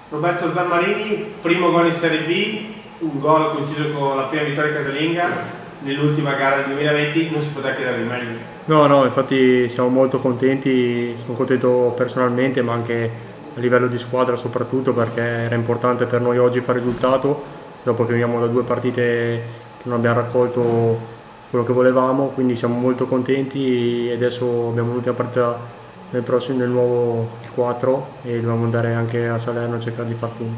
Roberto Zammarini, primo gol in Serie B, un gol coinciso con la prima vittoria casalinga nell'ultima gara del 2020, non si poteva chiedere di meglio. No, infatti siamo molto contenti, sono contento personalmente ma anche a livello di squadra soprattutto perché era importante per noi oggi fare risultato dopo che veniamo da 2 partite che non abbiamo raccolto quello che volevamo, quindi siamo molto contenti e adesso abbiamo l'ultima partita nel nuovo il 4 e dobbiamo andare anche a Salerno a cercare di far punti.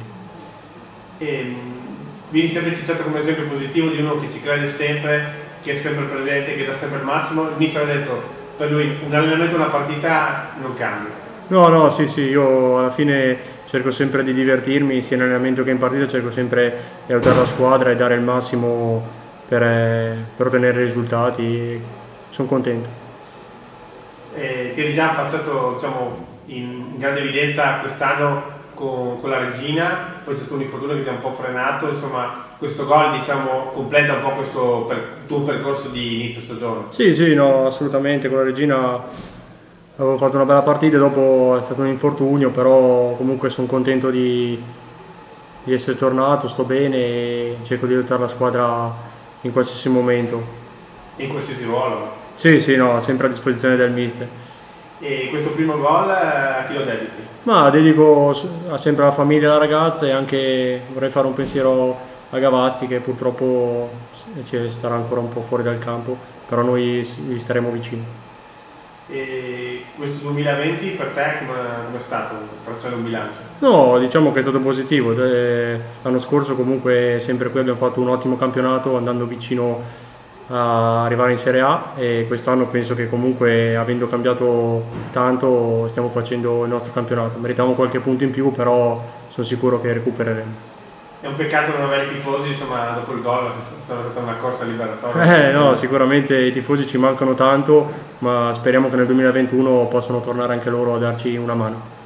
Vieni sempre citato come esempio positivo di uno che ci crede sempre, che è sempre presente, che dà sempre il massimo. Il mister ha detto per lui un allenamento, una partita non cambia. No, sì, io alla fine cerco sempre di divertirmi sia in allenamento che in partita, cerco sempre di aiutare la squadra e dare il massimo per ottenere risultati. Sono contento. Ti eri già affacciato, diciamo, in grande evidenza quest'anno con la Regina, poi c'è stato un infortunio che ti ha un po' frenato, insomma questo gol diciamo completa un po' questo tuo percorso di inizio stagione. Sì, no, assolutamente, con la Regina avevo fatto una bella partita, dopo è stato un infortunio, però comunque sono contento di essere tornato, sto bene e cerco di aiutare la squadra in qualsiasi momento. In qualsiasi ruolo? Sì, no, sempre a disposizione del mister. E questo primo gol a chi lo dedichi? Ma dedico sempre alla famiglia e alla ragazza e anche vorrei fare un pensiero a Gavazzi che purtroppo ci starà ancora un po' fuori dal campo, però noi gli staremo vicini. E questo 2020 per te come è stato, tracciare un bilancio? No, diciamo che è stato positivo. L'anno scorso comunque sempre qui abbiamo fatto un ottimo campionato andando vicino a arrivare in Serie A e quest'anno penso che comunque avendo cambiato tanto stiamo facendo il nostro campionato. Meritiamo qualche punto in più, però sono sicuro che recupereremo. È un peccato non avere i tifosi, insomma, dopo il gol, è stata una corsa liberatoria. No, sicuramente i tifosi ci mancano tanto, ma speriamo che nel 2021 possano tornare anche loro a darci una mano.